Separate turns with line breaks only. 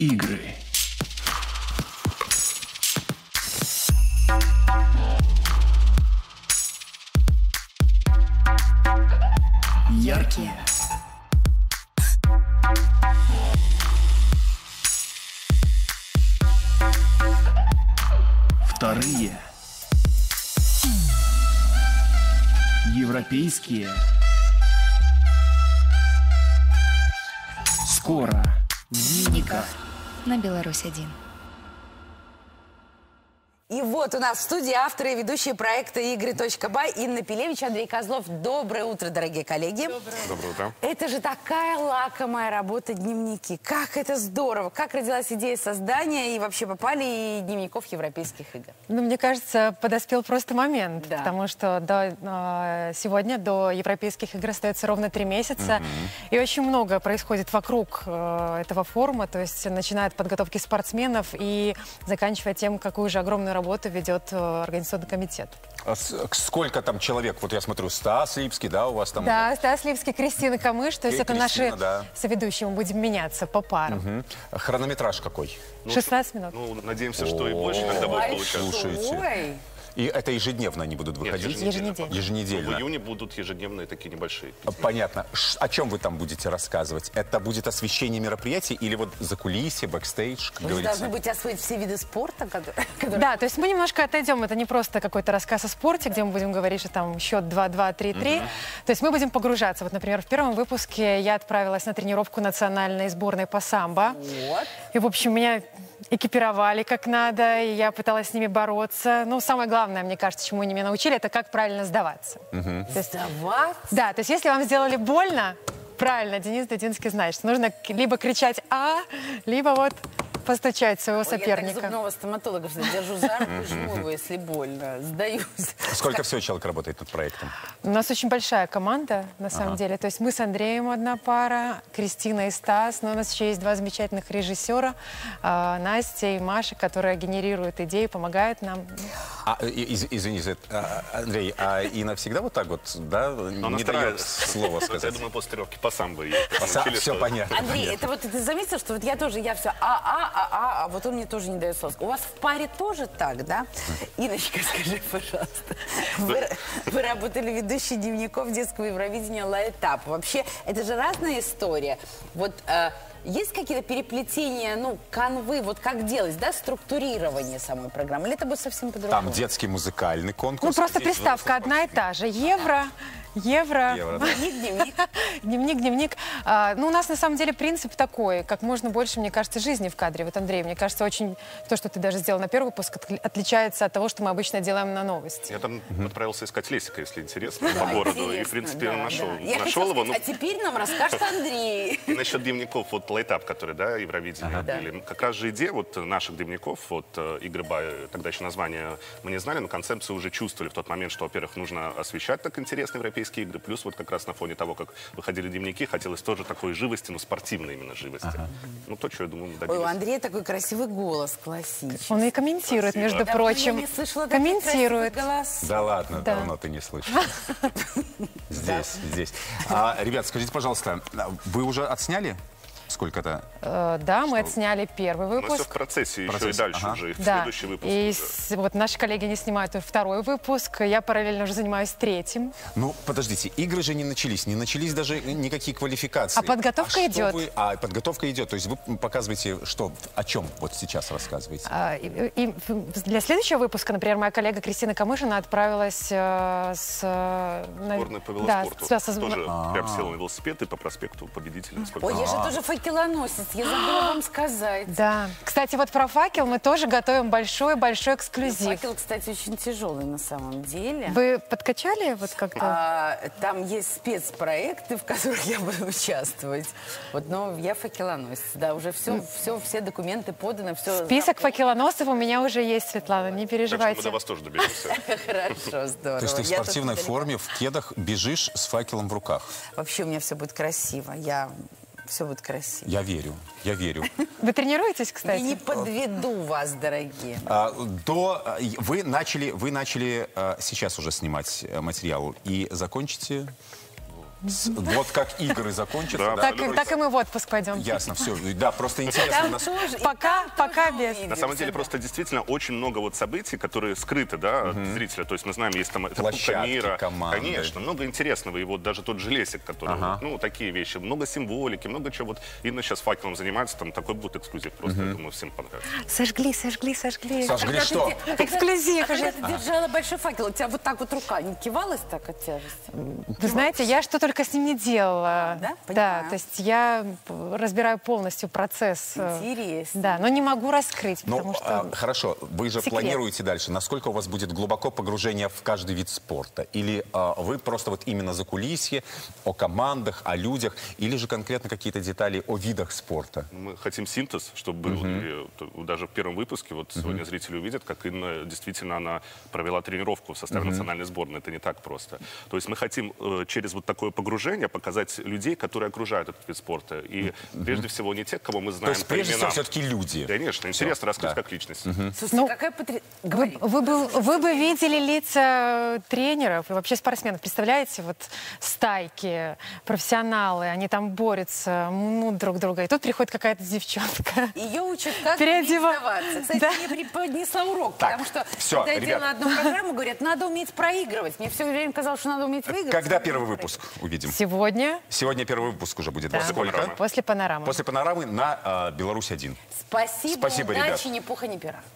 игры. Яркие. Вторые. Европейские. Скоро. В дневниках.
На Беларусь-1.
И вот у нас в студии авторы и ведущие проекта «Игры.бай» Инна Пелевич, Андрей Козлов. Доброе утро, дорогие коллеги.
Доброе утро.
Это же такая лакомая работа, дневники. Как это здорово. Как родилась идея создания и вообще попали и дневников европейских игр?
Ну, мне кажется, подоспел просто момент,
Да.
потому что сегодня до европейских игр остается ровно 3 месяца, и очень много происходит вокруг этого форума, то есть начиная от подготовки спортсменов и заканчивая тем, какую же огромную работу ведет организационный комитет.
А сколько там человек? Вот я смотрю, Стас Липский, да, у вас там?
Да, Стас Липский, Кристина Камыш, то есть это
Кристина,
наши
да.
соведущие, мы будем меняться по парам.
Хронометраж какой?
16 минут.
Ну, надеемся, что и больше иногда будет получаться.
Слушайте.
Ой.
И это ежедневно они будут выходить?
еженедельно.
В
Еженедельно.
июне будут ежедневные такие небольшие.
Понятно. О чем вы там будете рассказывать? Это будет освещение мероприятий или вот закулисье, бэкстейдж, как
Вы же
говорится?
должны будете освоить все виды спорта, которые...
Да, то есть мы немножко отойдем. Это не просто какой-то рассказ о спорте, где мы будем говорить, что там счет 2-2, 3-3. То есть мы будем погружаться. Вот, например, в первом выпуске я отправилась на тренировку национальной сборной по самбо.
Вот.
И, в общем, меня экипировали как надо, и я пыталась с ними бороться. Ну, самое главное, мне кажется, чему они меня научили, это как правильно сдаваться. То есть,
Сдаваться?
да, то есть если вам сделали больно, правильно, Денис Дудинский знает, что нужно либо кричать «А», либо вот постучать своего
Ой, я
соперника.
так зубного стоматолога всегда держу за руку и жму его, если больно. Сдаюсь.
Сколько всего человек работает над проектом?
У нас очень большая команда, на самом деле. То есть мы с Андреем одна пара, Кристина и Стас. Но у нас еще есть 2 замечательных режиссера, Настя и Маша, которые генерируют идеи, помогают нам.
Извините, Андрей, а Инна всегда вот так вот, да, не дает слова
Я
сказать?
думаю, после тренировки по самбо.
Все понятно.
Андрей, это вот ты заметил, что вот я тоже, я все а вот он мне тоже не дает слов. У вас в паре тоже так, да? Инночка, скажи, пожалуйста, вы работали ведущей дневников детского Евровидения «Лайтап». Вообще, это же разная история. Вот есть какие-то переплетения, ну, канвы, вот как делать, да, структурирование самой программы? Или это будет совсем по-другому?
Там детский музыкальный конкурс.
Ну, просто
Здесь
приставка одна и та же. Евро.
Евро, да.
Дневник.
Дневник. Ну, у нас на самом деле принцип такой, как можно больше, мне кажется, жизни в кадре. Вот, Андрей, мне кажется, очень то, что ты даже сделал на первый выпуск, отличается от того, что мы обычно делаем на новости.
Я там отправился искать Лесика, если интересно, по городу. И, в принципе, нашел его.
А теперь нам расскажет Андрей.
И насчет дневников, вот Лайтап, который, да, Евровидение были. Как раз же идея вот наших дневников, вот Игры.бай, тогда еще название мы не знали, но концепцию уже чувствовали в тот момент, что, во-первых, нужно освещать так интересные европейские игры, плюс вот как раз на фоне того, как выходили дневники, хотелось тоже такой живости, но спортивной именно живости. Ну, то, что, я думаю, мы добились.
Ой, у Андрея такой красивый голос, классический.
Он и комментирует, между
Я
прочим.
не слышала таких
Комментирует.
красивых голосов.
Да ладно,
Да.
давно ты не слышишь. Здесь. Ребят, скажите, пожалуйста, вы уже отсняли сколько-то?
Да, мы отсняли первый
У нас все в
выпуск.
процессе, еще и дальше уже, и в
Да.
следующий выпуск.
И
уже.
вот наши коллеги не снимают второй выпуск. Я параллельно уже занимаюсь 3-м.
Ну, подождите, игры же не начались даже никакие квалификации.
А подготовка идет.
Подготовка идет, то есть вы показываете, что, о чем вот сейчас рассказываете?
И для следующего выпуска, например, моя коллега Кристина Камышина отправилась с...
Сборная по
Да,
велоспорту.
с-
Тоже прям села на велосипед и по проспекту Победителя. Сколько
Ой, я же тоже факелоносец, я забыла вам сказать.
Да. Кстати, вот про факел мы тоже готовим большой-большой эксклюзив.
Факел, кстати, очень тяжелый на самом деле.
Вы подкачали вот как-то?
Там есть спецпроекты, в которых я буду участвовать. Вот, но я факелоносец, да, уже все документы поданы, все.
Список факелоносцев у меня уже есть, Светлана, не
Так что мы
переживайте.
до вас тоже доберемся.
Хорошо, здорово.
То есть ты в
Я тут
спортивной
далеко.
форме, в кедах бежишь с факелом в руках?
Вообще у меня все будет красиво, все будет красиво.
Я верю, я верю.
Вы тренируетесь,
И
кстати?
не подведу вас, дорогие.
Вы начали сейчас уже снимать материал и закончите Вот как игры закончатся.
Да,
да?
Так и мы в отпуск пойдем.
Ясно, все. Да, просто интересно.
Там тоже, и
Пока-
там
пока
тоже
без.
увидимся,
На самом деле
да.
просто действительно очень много вот событий, которые скрыты, да, от зрителя. То есть мы знаем, есть там это Кубка
Площадки,
мира.
команды.
Конечно, много интересного. И вот даже тот железик, который, вот, ну, такие вещи. Много символики, много чего. Вот Инна сейчас факелом занимается, там такой будет эксклюзив. Просто, я думаю, всем понравится.
Сожгли.
Сожгли
Когда
что?
Эксклюзив
Когда
уже.
ты держала большой факел, у тебя вот так вот рука не кивалась так от тяжести?
Вы знаете, я что только с ним не делала.
Да?
Да,
Понимаю.
то есть я разбираю полностью процесс.
Интересно.
Да, но не могу раскрыть,
Ну,
потому что...
хорошо, вы же
секрет.
планируете дальше. Насколько у вас будет глубоко погружение в каждый вид спорта? Или вы просто вот именно за кулисье, о командах, о людях, или же конкретно какие-то детали о видах спорта?
Мы хотим синтез, чтобы был. И даже в первом выпуске, вот сегодня зрители увидят, как Инна действительно она провела тренировку в составе национальной сборной. Это не так просто. То есть мы хотим через вот такое погружение показать людей, которые окружают этот вид спорта. И прежде всего не тех, кого мы
То
знаем
есть,
по
прежде всего,
именам.
все-таки люди.
Конечно, интересно раскрыть
да.
как личность.
Слушайте,
Ну,
какая
Вы бы видели лица тренеров и вообще спортсменов. Представляете, вот стайки, профессионалы, они там борются, мнут друг друга. И тут приходит какая-то девчонка.
Ее учат, как
Переодева-
сдаваться. Кстати,
Да.
мне преподнесла урок,
Так,
потому что
всё,
когда я
ребят.
делала одну программу, говорят, надо уметь проигрывать. Мне все время казалось, что надо уметь выигрывать.
Когда
надо
первый
уметь
выпуск увидим?
Сегодня
Сегодня первый выпуск уже будет.
Да.
Во сколько?
Панорамы.
после панорамы.
После панорамы на Беларусь-1.
проигрывать. Спасибо,
Спасибо,
удачи,
ребят.
ни пуха, ни пера.